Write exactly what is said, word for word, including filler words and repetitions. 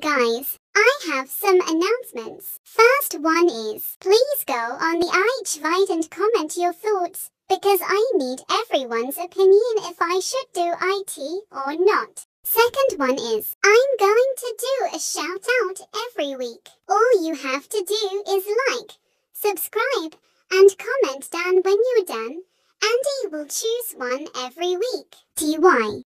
guys, I have some announcements. First one is, please go on the iChvite and comment your thoughts, because I need everyone's opinion if I should do I T or not. Second one is, I'm going to do a shout out every week. All you have to do is like, subscribe, and comment down when you're done, and I will choose one every week. T Y